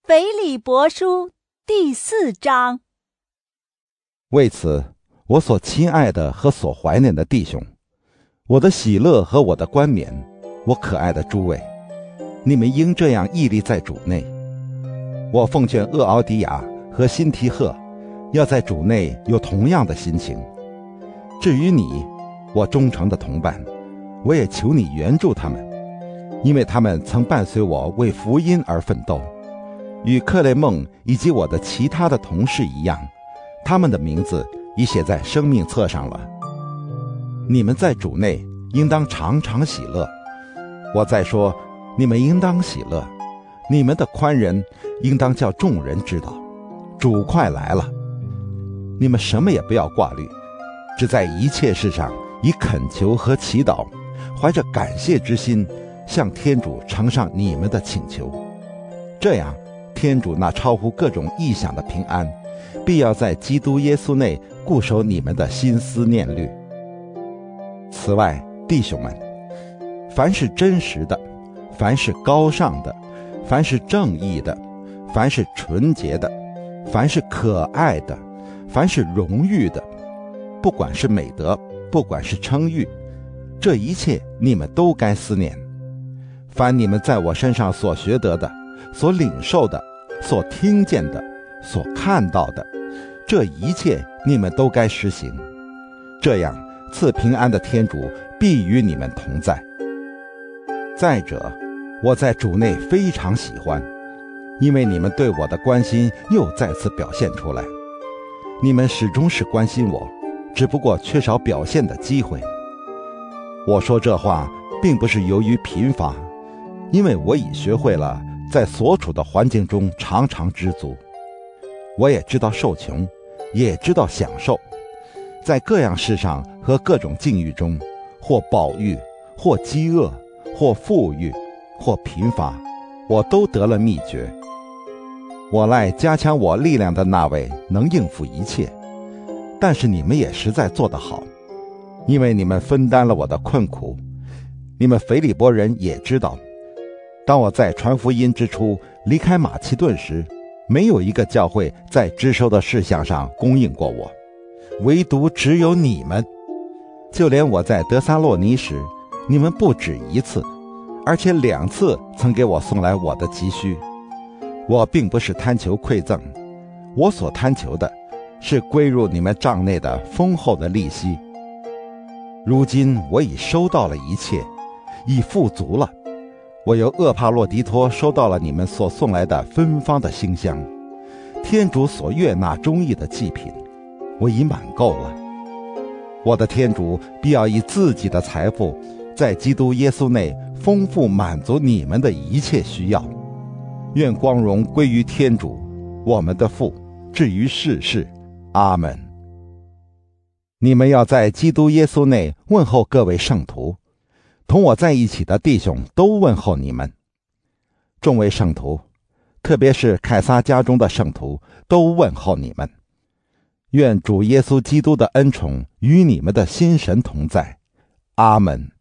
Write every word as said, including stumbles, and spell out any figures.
腓立伯书第四章。 为此，我所亲爱的和所怀念的弟兄，我的喜乐和我的冠冕，我可爱的诸位，你们应这样屹立在主内。我奉劝厄奥迪亚和辛提赫，要在主内有同样的心情。至于你，我忠诚的同伴，我也求你援助他们，因为他们曾伴随我为福音而奋斗。与克雷梦以及我的其他的同事一样，他们的名字已写在生命册上了。你们在主内应当常常喜乐。我再说，你们应当喜乐，你们的宽仁应当叫众人知道，主快来了。你们什么也不要挂虑，只在一切事上以恳求和祈祷，怀着感谢之心，向天主呈上你们的请求。这样，天主那超乎各种意想的平安，必要在基督耶稣内固守你们的心思念虑。此外，弟兄们，凡是真实的，凡是高尚的，凡是正义的，凡是纯洁的，凡是可爱的，凡是荣誉的，不管是美德，不管是称誉，这一切你们都该思念。凡你们在我身上所学得的，所领受的，所听见的，所看到的，这一切你们都该实行。这样，赐平安的天主必与你们同在。再者，我在主内非常喜欢，因为你们对我的关心又再次表现出来。你们始终是关心我，只不过缺少表现的机会。我说这话并不是由于贫乏，因为我已学会了在所处的环境中常常知足。我也知道受穷，也知道享受，在各样事上和各种境遇中，或饱飫，或饥饿，或富裕，或贫乏，我都得了秘诀。我赖加强我力量的那位能应付一切。但是你们也实在做得好，因为你们分担了我的困苦。你们腓立伯人也知道，当我在传福音之初离开马其顿时，没有一个教会在支收的事项上供应过我，唯独只有你们。就连我在德撒洛尼时，你们不止一次，而且两次曾给我送来我的急需。我并不是贪求馈赠，我所贪求的是归入你们账内的丰厚的利息。如今我已收到了一切，已富足了。我由厄帕洛狄托收到了你们所送来的芬芳的馨香，天主所悦纳忠义的祭品，我已满够了。我的天主必要以自己的财富，在基督耶稣内丰富满足你们的一切需要。愿光荣归于天主，我们的父，至于世世。阿们。你们要在基督耶稣内问候各位圣徒，同我在一起的弟兄都问候你们。众位圣徒，特别是凯撒家中的圣徒，都问候你们。愿主耶稣基督的恩宠与你们的心神同在。阿们。